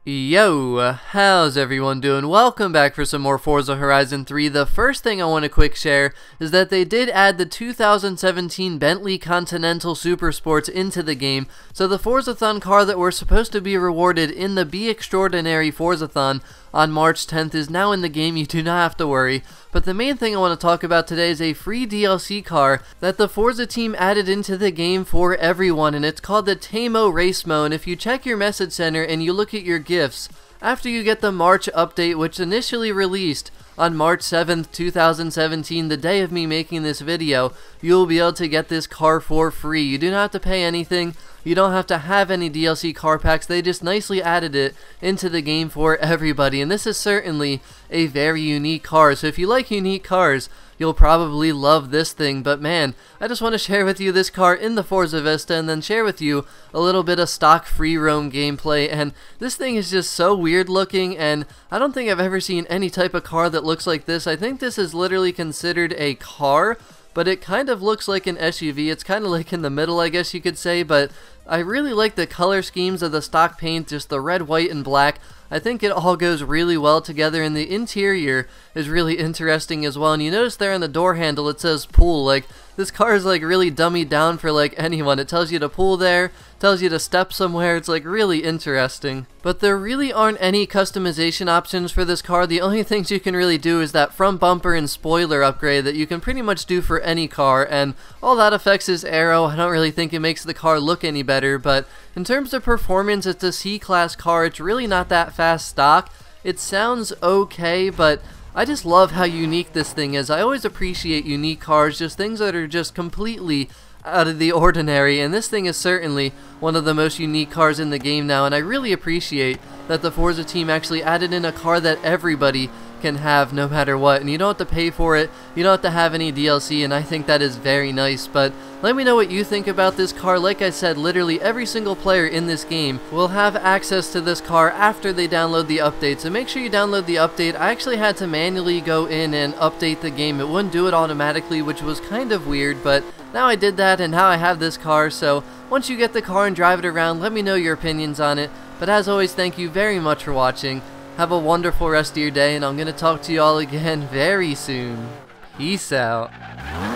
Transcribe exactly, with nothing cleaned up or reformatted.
Yo, how's everyone doing? Welcome back for some more Forza Horizon three. The first thing I want to quick share is that they did add the two thousand seventeen Bentley Continental Super Sports into the game, so the Forzathon car that we're supposed to be rewarded in the Be Extraordinary Forzathon on March tenth is now in the game. You do not have to worry. But the main thing I want to talk about today is a free D L C car that the Forza team added into the game for everyone, and it's called the Tamo Racemo. And if you check your message center and you look at your gifts, after you get the March update, which initially released on March seventh two thousand seventeen, the day of me making this video, you'll be able to get this car for free. You do not have to pay anything. You don't have to have any D L C car packs. They just nicely added it into the game for everybody, and this is certainly a very unique car. So if you like unique cars, you'll probably love this thing. But man, I just want to share with you this car in the Forza Vista and then share with you a little bit of stock free roam gameplay. And this thing is just so weird looking, and I don't think I've ever seen any type of car that looks like this. I think this is literally considered a car, but it kind of looks like an S U V. It's kind of like in the middle, I guess you could say, but I really like the color schemes of the stock paint, just the red, white, and black. I think it all goes really well together, and the interior is really interesting as well. And you notice there on the door handle it says pull. Like, this car is like really dummied down for like anyone. It tells you to pull there, tells you to step somewhere. It's like really interesting. But there really aren't any customization options for this car. The only things you can really do is that front bumper and spoiler upgrade that you can pretty much do for any car, and all that affects is aero. I don't really think it makes the car look any better, but in terms of performance, it's a C-Class car. It's really not that fast stock. It sounds okay, but I just love how unique this thing is. I always appreciate unique cars, just things that are just completely out of the ordinary, and this thing is certainly one of the most unique cars in the game now, and I really appreciate that the Forza team actually added in a car that everybody can have no matter what, and you don't have to pay for it, you don't have to have any D L C, and I think that is very nice. But let me know what you think about this car. Like I said, literally every single player in this game will have access to this car after they download the update, so make sure you download the update. I actually had to manually go in and update the game. It wouldn't do it automatically, which was kind of weird, but now I did that, and now I have this car. So once you get the car and drive it around, let me know your opinions on it. But as always, thank you very much for watching. Have a wonderful rest of your day, and I'm going to talk to you all again very soon. Peace out.